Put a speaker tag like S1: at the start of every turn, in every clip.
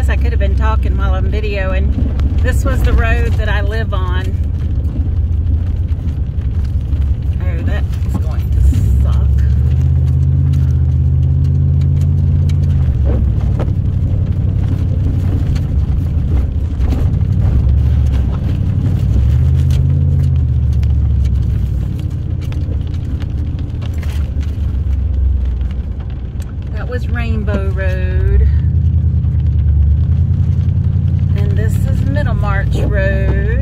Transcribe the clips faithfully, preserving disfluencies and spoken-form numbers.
S1: guess I could have been talking while I'm videoing. This was the road that I live on. Oh, that is going to suck. That was Rainbow Road. And this is Middlemarch Road.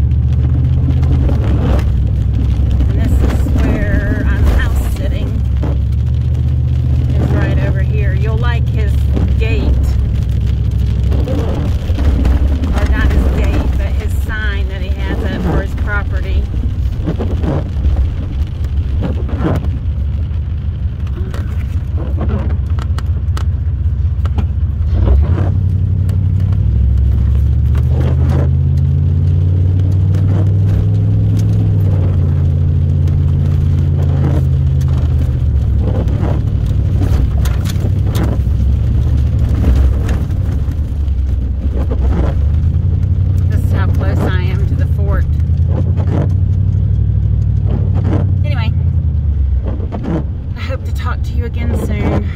S1: And this is where I'm house sitting. It's right over here. You'll like his gate. Or not his gate, but his sign that he has up for his property. Talk to you again soon.